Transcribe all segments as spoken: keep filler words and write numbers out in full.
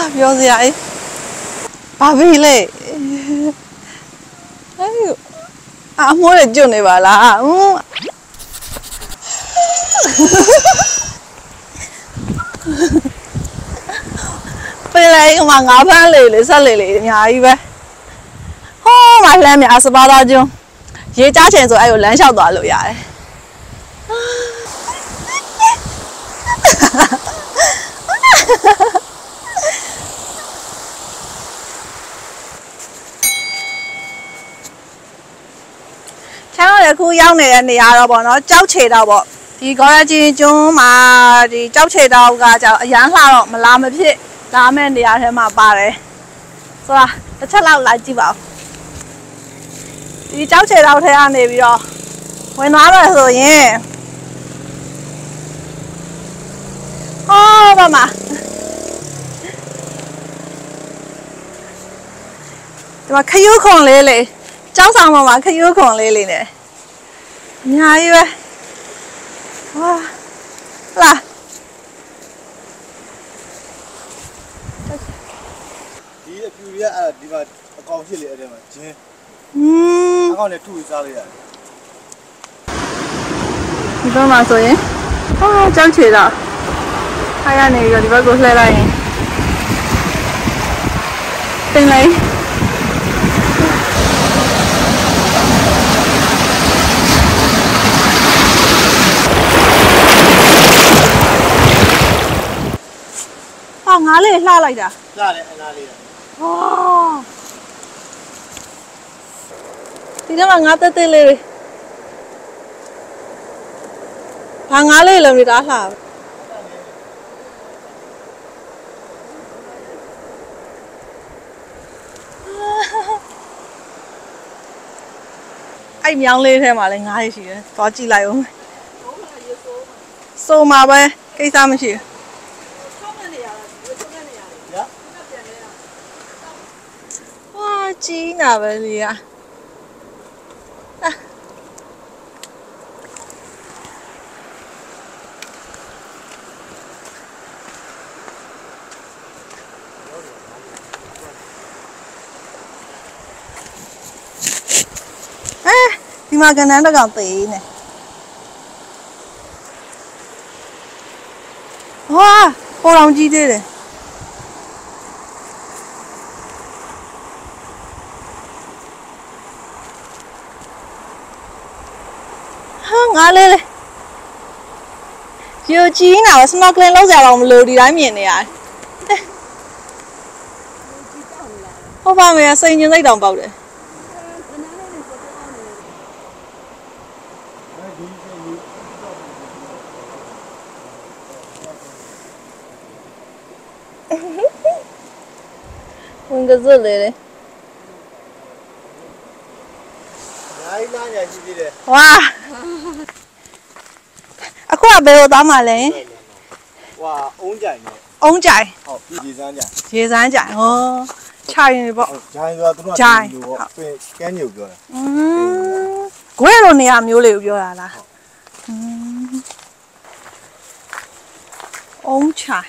ပြောစရာအေးဘာဖြစ်လဲအေးအမိုးရကျွတ်နေပါလားဟွန်းပင်လေကမှငါးဖမ်းလေလေဆက်လေလေအများကြီးပဲဟောမလှမ်းများစပါးသားကျွန်းရေကြားချင်ဆိုအဲ့ကိုလမ်းလျှောက်သွားလို့ရတယ်ချမ်းတော့အခုရောက်နေတဲ့နေရာတော့ပေါ့နော်ကြောက်ချေတော့ပေါ့ဒီကောရချင်းကျွန်းမှာဒီကြောက်ချေတော့ကကြောက်အရန်လှတော့မလားမဖြစ်လာမဲ့နေရာထဲမှာပါတယ်ဆိုတော့တစ်ချက်လောက်လိုက်ကြည့်ပါဦးဒီကြောက်ချေတော့ထဲကနေပြီးတော့ဝင်သွားမယ်ဆိုရင်ဟောပါမဒီမှာခရုခွန်လေးလေကျောင်းဆောင်ပေါ်မှာခရုခွန်လေးလေးနဲ့အများကြီးပဲဝါလာဒီအပြူရအဲ့ဒီမှာအကောင်ဖြစ်လေအဲ့ဒီမှာဂျင်းอืมအကောင်နဲ့ထုစားလိုက်ရတယ်ဒီဘက်မှာဆိုရင်ဟောကျောင်းချေတော့အဲ့ရနေပြီးတော့ဒီဘက်ကိုလှည့်လိုက်ရင်တင်လိုက်ဟာငါးလေးလှလိုက်တာလှတယ်အနားလေးဟောဒီထဲမှာငါးတက်တက်လေးဘာငါးလေးလုံးနေတာလှအဲ့မြောင်းလေးထဲမှာလည်းငါးရရှိတယ်သွားကြည့်လိုက်အောင်စိုးမှာပဲကိစ္စမရှိဘူးဝါကြီးနာပဲလေอ่ะဒီမှာကနန်းတကောင်သေးနေဝါပေါ်အောင်ကြီးသေးတယ်ဟာငါလေးလေယူကြီးနာစနော်ကလင်းလောက်ကြတော့မလို့ဒီတိုင်းမြင်နေရတယ်ဟုတ်ပါမယ်စိန်ညင်စိတ်တောင်ပေါက်တယ်ဝင်ကစွတ်လေနိုင်လာညာရှိသေးတယ်ဝါအခုကဘယ်လိုသွားမှလဲဟွာအုံးကြိုင်နဲ့အုံးကြိုင်ဟုတ်ရေစမ်းကြိုင်ရေစမ်းကြိုင်ဟောခြာရင်ပေါ့ဂျိုင်ဆိုတာသူတို့ကဂျိုင်ပေါ့ကန်းညုပ်ပြောတာอืมခွဲလိုနေရာမျိုးလေးကိုပြောတာလားอืมအုံးချိုင်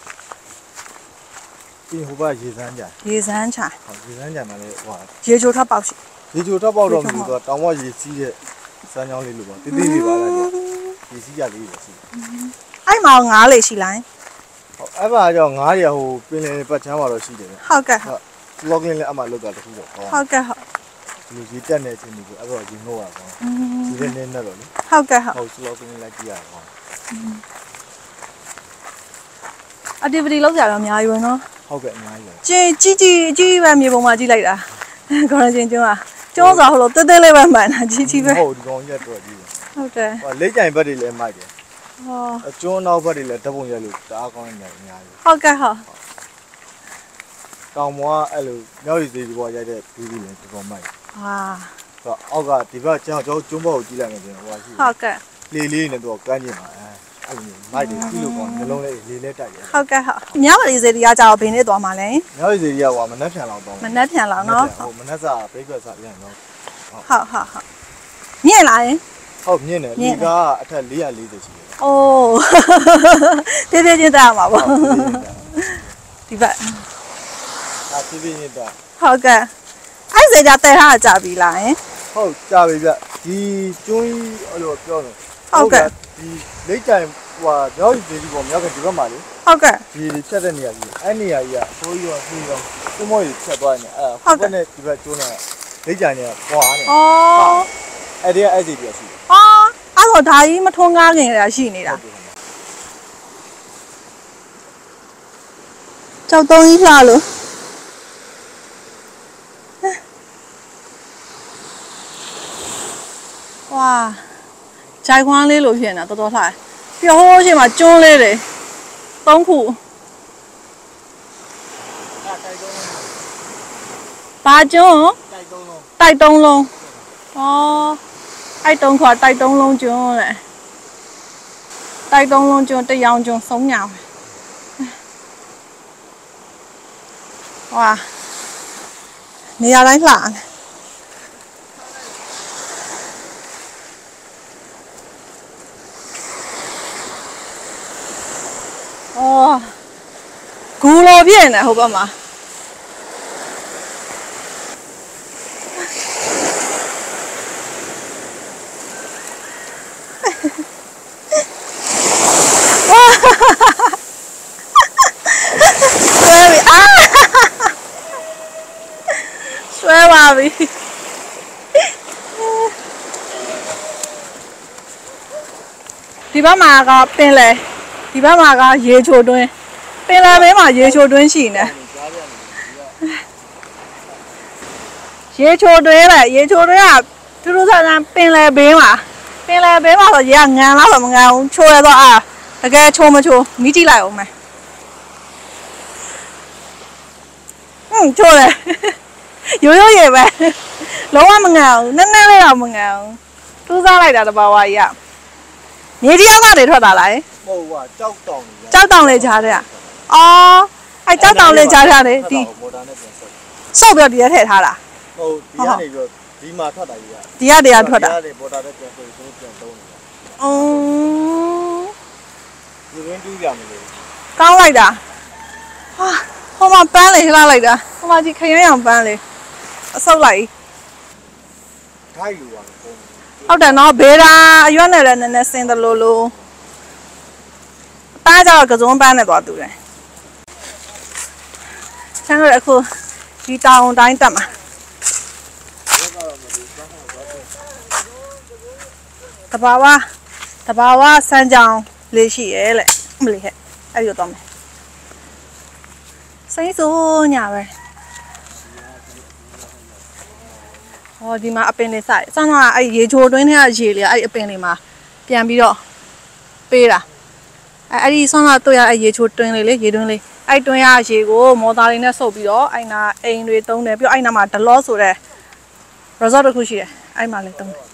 ဒီဟိုဘရေစမ်းကြိုင်ရေစမ်းချိုင်ဟုတ်ရေစမ်းကြိုင်မှာလေဟွာရေချိုထွက်ပေါက်ရှိရေချိုထွက်ပေါက်တော့မလို့ဆိုတော့တောင်ပေါ်ရေစီးတဲ့စမ်းချောင်းလေးလို့ပေါ့တိတိလေးပါလားရေစီးကြလေးပဲရှိအဲ့မှာငါးလေရှိလားဟုတ်အဲ့မှာကြောင့်ငါးရဟိုပင်လယ်ပတ်ချမ်းမှာတော့ရှိတယ်ဗျဟုတ်ကဲ့ဟုတ်လောကင်းလည်းအမှလောက်တာတခုပေါ့ဟုတ်ကဲ့ဟုတ်လူကြီးတက်နေချင်းဒီကိုအဲ့တော့ဒီငို့ရအောင်ဒီလည်းနေနေတော့လေဟုတ်ကဲ့ဟုတ်ဟုတ်လောကင်းလည်းကြည့်ရအောင် activity လောက်ကြတော့အများကြီးပဲနော်ဟုတ်ကဲ့အများကြီးပဲကြီးကြီးကြီးကြီးပဲမြေပုံမှာကြည့်လိုက်တာခေါင်းချင်းကျွန်းကကျွန်းဆိုဟိုလိုတဲတဲလေးပဲမှန်တာကြီးကြီးပဲဟုတ်ဒီကောင်ရက်တော့ကြီးဟုတ်တယ်ဟိုလက်ကြိုင်ဘက်တွေလည်းမိုက်တယ်ဟောအကျွန်းနောက်ဘက်တွေလည်းဓပုံရက်လို့တအားကောင်းနေတယ်အများကြီးဟုတ်ကဲ့ဟုတ်တောင်ပေါ်ကအဲ့လိုမြောက်ရီစီပေါ်ရိုက်တဲ့ဘူးကြီးလည်းတော်တော်မိုက်ဟာဆိုတော့အောက်ကဒီဘက်ကျွန်တော်ကျွန်းပေါ်ကိုကြည့်လိုက်မယ်ဆိုရင်ဟိုရှိဟုတ်ကဲ့လေလေးနဲ့တော့ကန်းကျင်ပါအဲအဲ့လိုမိုက်တယ်ကြည့်လို့ကောင်းနှလုံးလေးလေးလေးတိုက်တယ်ဟုတ်ကဲ့ဟုတ်မြောက်ရီစီတရားကြတော့ဘင်းနဲ့သွားမှာလဲမြောက်ရီစီကဟိုမနှက်ဖြန်လောက်တော့မနှက်ဖြန်လောက်နော်ဟိုမနှက်စာဘိတ်ကွက်စာပြန်တော့ဟုတ်ဟုတ်ဟုတ်မြင့်လာရင်ဟုတ်မြင့်တယ်ဒီကအထက်၄၄၀ရှိတယ်အိုးတေးသေးချင်းတာမှာပေါ့ဒီဘက်အာပြပြနေတာဟုတ်ကဲ့အဲ့စိတ်ဓာတ်တဲထားကြပြီလားဟင်ဟုတ်ကြာပြီဗျဒီကျွန်းကြီးအဲ့လိုပြောတယ်ဒီလိတ်တိုင်ဟိုမြောက်ကြီးဒီပေါ်မြောက်ကဒီဘက်မှာလေဟုတ်ကဲ့ဒီဖြတ်တဲ့နေရာကြီးအဲ့နေရာကြီးကဆိုးရောနှီးရောသူ့မောကြီးဖြတ်သွားနေအဲ့ဟိုဘက်နဲ့ဒီဘက်ကျွန်းနဲ့လိတ်တိုင်နဲ့ပွားနေဩအဲ့ဒီအဲ့ဒီပြရှိတယ်ဟာအဲ့တော့ဒါကြီးမထွန်းကားခင်ရရှိနေတာကြောက်တုံးကြီးလှလို့ဝါဂျိုင်ခွန်းလေးလို့ဖြစ်နေတာတော်တော်လှပြီးဟိုးရှိမှာကျွန်းလေးတွေသုံးခုဘာကျွန်းတိုက်တုံးလုံးဩအဲ့တုံးခေါ်တိုက်တုံးလုံးကျွန်းလေတိုက်တုံးလုံးကျွန်းတရောင်ကျွန်းဆုံးညာဝါနေရာတိုင်းလှအော်ဂူလိုပြည့်နေဟိုဘက်မှာဆွဲပါပြီဒီဘက်မှာကပင်လေဒီဘက်မှာကရေချိုတွင်းပင်လယ်ဘေးမှာရေချိုတွင်းရှိနေရေချိုတွင်းလေရေချိုတွင်းကသူတို့ဆန်းပင်လယ်ဘေးမှာပင်လယ်ဘေးမှာဆိုရေကငန်လားဆိုမငန်ဘူးချိုရတော့အာတကယ်ချိုမချိုမီးကြည့်လိုက်အောင်မယ်ဟွန်းချိုတယ်ရိုးရိုးရေပဲလုံးဝမငန်ဘူးနည်းနည်းလေးတော့မငန်ဘူးတူးစားလိုက်တာတဘာဝကြီးကမြေကြီးရောက်ကနေထွက်တာလားဟုတ်ကွာကြောက်တောင်ကြောက်တောင်လေးကြားတဲ့အော်အဲ့ကြောက်တောင်လေးကြားထားတယ်ဒီဘော်ဒါနဲ့ပြန်ဆက်စုပ်ပြီးတော့ဒီထဲထည့်ထားတာဟုတ်ဒီကနေပြီးတော့ဒီမှာထွက်တာကြီးကဒီကတည်းကထွက်တာဒီကနေဘော်ဒါနဲ့ပြန်ဆက်ပြီးတော့ပြန်သုံးနေတာအော်ဒီရင်းတူးကြမလို့ကောင်းလိုက်တာဟာဟိုမှာပန်းလေးလှလိုက်တာဟိုမှာဒီခရမ်းရောင်ပန်းလေးအဆုပ်လိုက်ခိုက်လိုပါလေဟုတ်တယ်နော်ဘေးတာအရွက်နဲ့လည်းနည်းနည်းစင်တယ်လို့လို့တားကြတော့ကစုံပန်းနဲ့သွားတူတယ်ဆန်းတော့အခုဒီတောင်တိုင်းတက်မှာတဘာဝတဘာဝစမ်းကြောင်လေးရှိရဲ့လေမလေးဟဲ့အဲ့ဒီတော့မယ်စိတ်ဆိုးညာပဲဟောဒီမှာအပင်လေးစိုက်စမ်းတော့အဲ့ရေချိုတွင်းထဲကရေလေးအဲ့အပင်လေးမှာပြန်ပြီးတော့ပေးတာအဲ့အဲ့ဒီစမ်းတော့တွေ့ရအဲ့ရေချိုတွင်းလေးလေရေတွင်းလေးအဲ့တွင်းရရေကိုမော်သားလေးနဲ့စုပ်ပြီးတော့အဲ့နာအိမ်တွေတုံးတယ်ပြီးတော့အဲ့နာမှာဒလော့ဆိုတဲ့ resort တစ်ခုရှိတယ်အဲ့မှာလည်းတုံးတယ်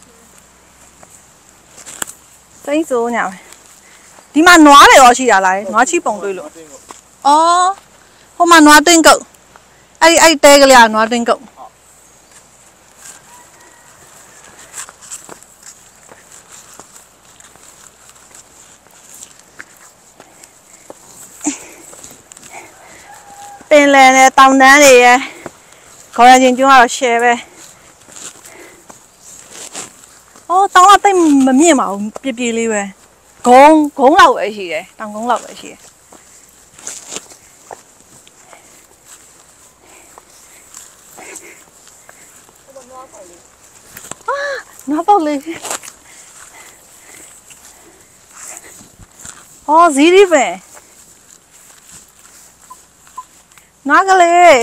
စိတ်ဆိုးညာပဲဒီမှာနွားတွေရောရှိတာလားနွားချီပုံတွေ့လို့အော်ဟိုမှာနွားတင်းကုတ်အဲ့အဲ့တဲကလေးကနွားတင်းကုတ်ပင်လယ်နဲ့တောင်တန်းတွေရယ်ခေါ်ရချင်းကျွန်းကတော့ share ပဲအော်တောင်ကတိတ်မမြင့်ပါဘူးပြပြလေးပဲဂုံဂုံလောက်ပဲရှိတယ်တောင်ဂုံလောက်ပဲရှိတယ်အာနွားပေါက်လေးအော်ဇီးရီပဲနွားကလေး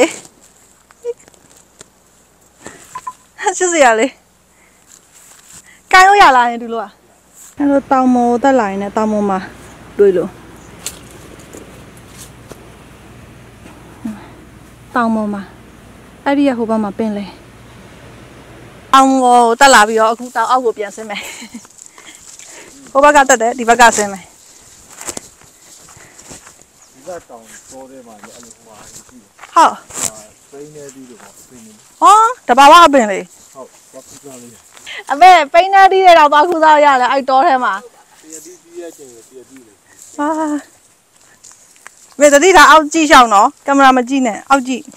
ချစ်စရာလေးကိုင်းလို့ရလာရင်ဒီလိုอ่ะအဲ့လိုတောင်မောတက်လာရင်လည်းတောင်မောမှာတွေ့လို့တောင်မောမှာအဲ့ဒီရဟိုဘက်မှာပင်လေတောင်မောတက်လာပြီးတော့အခုတောင်အောက်ကိုပြန်ဆင်းမယ်ဟိုဘက်ကတက်တယ်ဒီဘက်ကဆင်းမယ်ဒီကတောင်ပေါ်ထဲမှာလည်းအဲ့လိုဟိုဟာရှိတယ်ဟုတ်ပိန်းနေပြီးတော့ပိန်းနေဟောတဘာဝအပင်လေဟုတ်ဘာဖြစ်ကြလဲအမေပိန်းနေတီးတဲ့တော့သွားခူးစားရတယ်အဲ့တောထဲမှာတရတီးတီးရချင်းတရတီးလေဟာမေတတိထားအောက်ကြည့်ရှောင်းနော်ကင်မရာမကြည့်နဲ့အောက်ကြည့်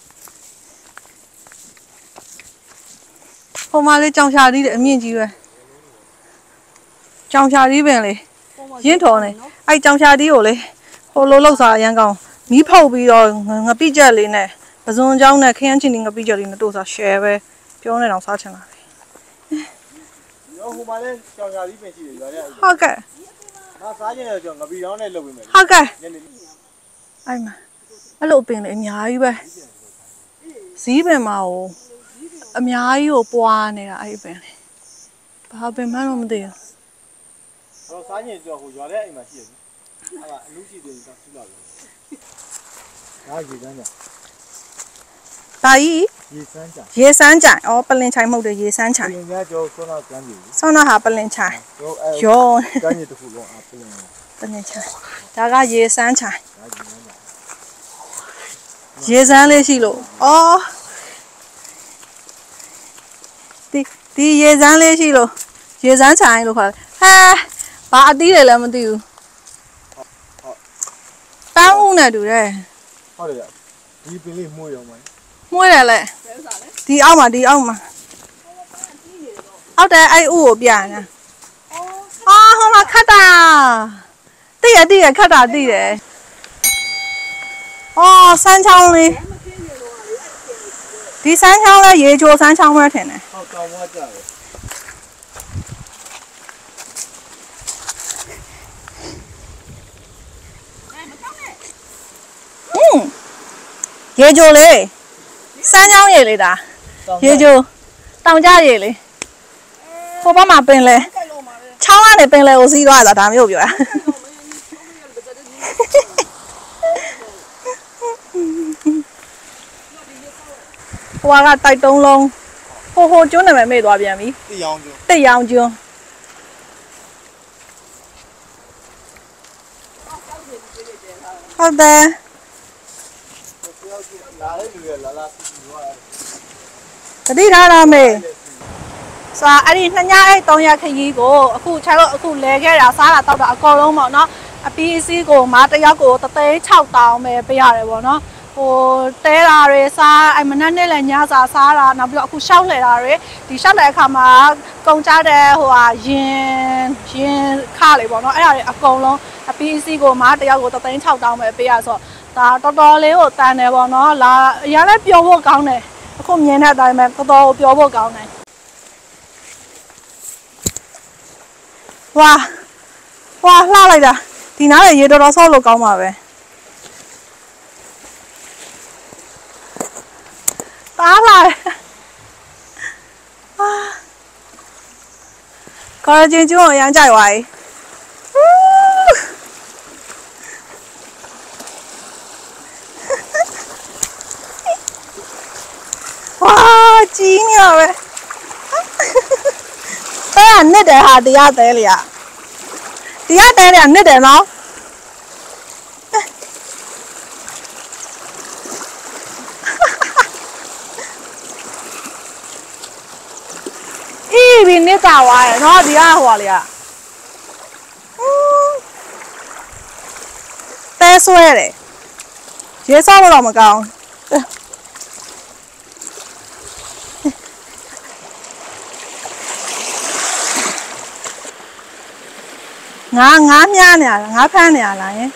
ဟိုမှာလေးကြောင်ရှာသေးတယ်အမြင့်ကြီးပဲကြောင်ရှာသေးပင်လေရင်းထော်နေအဲ့ကြောင်ရှာသေးကိုလေဟိုလိုလောက်စားအရန်ကောင်းမီးဖုတ်ပြီးတော့ငပိကြက်လေးနဲ့ပဇွန်ကြောင်းနဲ့ခရမ်းချင်းငပိကြက်လေးနဲ့တို့စား share ပဲပြောနေတော့စားချင်တာလေရောဟိုမှာလည်းကြောင်ရှာသေးပင်ရှိတယ်ရွာထဲဟုတ်ကဲ့ငါစားချင်တယ်ဆိုငပိတောင်းနဲ့လုပ်ပေးမယ်ဟုတ်ကဲ့အဲ့မှာအဲ့လိုပင်လေအများကြီးပဲဇီးပင်မှာဟိုအများကြီးကိုပွားနေတာအဲ့ပင်လေဘာပင်မှန်းတော့မသိဘူးတော့စားချင်ဆိုဟိုရွာထဲအိမ်မှာရှိတယ်အဲ့ဒါအလူရှိတယ်တော့သူ့လာတယ်ဒါရေစမ်းကြဒါကြီးရေစမ်းကြရေစမ်းကြဩပလင်ချိုင်မဟုတ်တယ်ရေစမ်းချိုင်ပလင်များကျော်ဆောနာကမ်းပြီဆောနာဟာပလင်ချိုင်ရောကမ်းရတခုလုံးအပလင်ပလင်ချိုင်ဒါကရေစမ်းချိုင်ရေစမ်းလေးရှိလို့ဩဒီဒီရေစမ်းလေးရှိလို့ရေစမ်းချိုင်လို့ခေါ်တယ်ဟဲဘာအသီးတွေလည်းမသိဘူးပန်းဦးနဲ့တူတယ်ဟုတ်တယ်ဒီပင်လေးမှုရောမယ်မှုတယ်လေဒီအောက်မှာဒီအောက်မှာဟုတ်တယ်အဲ့ဥကိုပြနေတာအော်ဟိုမှာခတ်တာတိရတိရခတ်တာတိတယ်အော်စမ်းချောင်းလေးဒီစမ်းချောင်းလေးရေချိုစမ်းချောင်းပဲထင်တယ်ဟုတ်တောင်းဝါကြတယ်ရေချိုလေးစမ်းချောင်းရေလေးဒါရေချိုတောင်ကြရေလေးဟိုဘက်မှာပင်လဲချောင်းကနေပင်လဲကိုစီးသွားတာဒါမျိုးပြောတာဟိုကတိုက်တုံးလုံးဟိုဟိုကျွန်းနာမည်မေ့သွားပြန်ပြီတိရောင်ကျွန်းတိရောင်ကျွန်းဟုတ်တယ်လာလေလူရလာလာစီစီသွားတတိထားတာမေဆိုအဲ့ဒီနှစ်ညအဲ့သုံးရက်ခရီးကိုအခုခြေတော့အခုလဲခဲ့တာစားတာတောက်တာအကုန်လုံးပေါ့နော်အပီးအစည်းကိုမားတယောက်ကိုတသိန်း၆တောင်းပဲပေးရတယ်ပေါ့နော်ဟိုတဲတာတွေစားအဲ့မနက်နေ့လည်းညစာစားတာနောက်ပြီးတော့အခုရှောက်လှည့်တာတွေဒီရှောက်လှည့်အခါမှာကုန်ကြတဲ့ဟိုဟာရင်ရင်ခါလေးပေါ့နော်အဲ့ဒါတွေအကုန်လုံးအပီးအစည်းကိုမားတယောက်ကိုတသိန်း၆တောင်းပဲပေးရဆိုဒါတော်တော်လေးကိုတန်တယ်ပေါ့နော်လာအရင်လည်းပျော်ဖို့ကောင်းတယ်အခုမြင်တဲ့အတိုင်းပဲတော်တော်ပျော်ဖို့ကောင်းတယ်ဝါဝါလှလိုက်တာဒီနားလေရေတော်တော်ဆော့လို့ကောင်းပါပဲတားလာခေါ်ချင်းကျွန်းအရန်ကြိုက်သွားပြီဝါကြီးနေပါပဲအဲ့ဒါနှစ်တယ်ဟာတရားသေးလေอ่ะတရားသေးတယ်နှစ်တယ်နော်အေးဒီနှစ်တာဝါရနော်ဒီကဟိုလေอ่ะတဲဆွဲတယ်ရေဆောက်တော့မကောင်းငါငါမြားနေရလားငါဖမ်းနေရလားယင်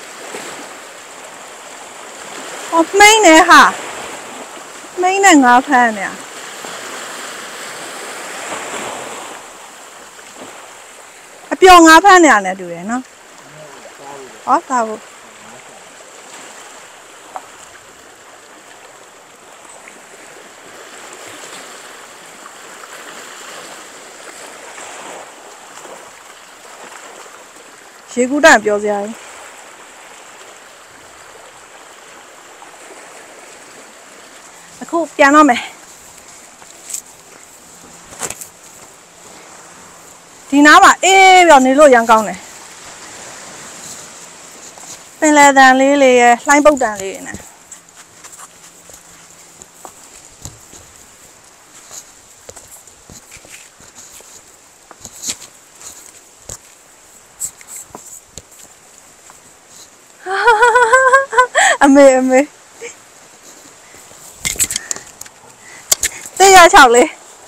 ဟောမိန်းနေဟာမိန်းနဲ့ငါဖမ်းနေရအပျော်ငါဖမ်းနေရတယ်တူတယ်နော်ဟောသာဘူးရေကူးတန်ပြောစရာကြီးအခုပြန်တော့မယ်ဒီနားမှာအေးပြောနေလို့ရန်ကောင်းတယ်ပင်လယ်တန်လေးလေးရယ်လှိုင်းပုတ်တန်လေးနဲ့ဟာအမေအမေတေးရချောက်လေး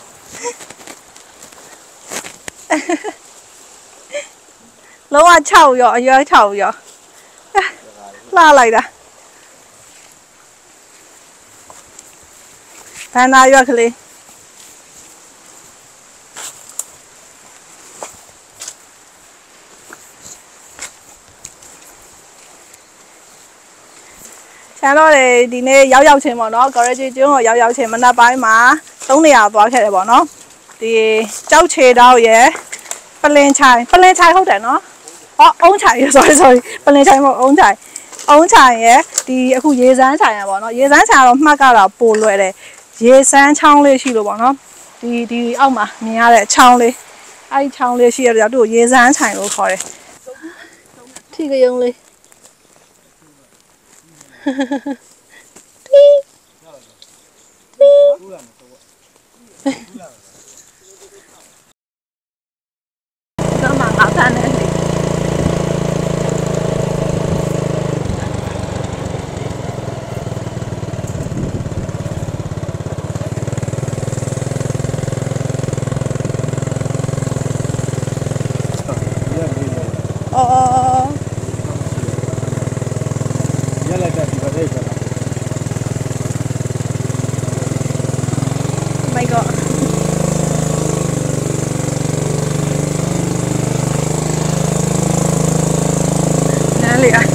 လုံးဝချောက်ရောအရွယ်ချောက်ရောလှလိုက်တာဘန်နာရွက်ကလေးချမ်းတော့လေဒီနေ့ရောက်ရောက်ချင်းပေါ့နော်ကော်ရဂျီကျွန်းကိုရောက်ရောက်ချင်းမနက်ပိုင်းမှာသုံးနေရာသွားခဲ့တယ်ပေါ့နော်ဒီကြောက်ချေတောက်ရယ်ပလင်ချိုင်ပလင်ချိုင်ဟုတ်တယ်နော်ဟောအုံးချိုင် sorry sorry ပလင်ချိုင်မဟုတ်အုံးချိုင်အုံးချိုင်ရယ်ဒီအခုရေစမ်းချိုင်ရယ်ပေါ့နော်ရေစမ်းချိုင်တော့မှတ်ကတော့ပိုလွယ်တယ်ရေစမ်းချောင်းလေးရှိလို့ပေါ့နော်ဒီဒီအောက်မှာမြင်ရတဲ့ချောင်းလေးအဲ့ဒီချောင်းလေးရှိရတော့သူ့ကိုရေစမ်းချိုင်လို့ခေါ်တယ်ထီကယုံလေး那蛮好看的。哦哦哦。原来在这个这个。My God。哪里啊？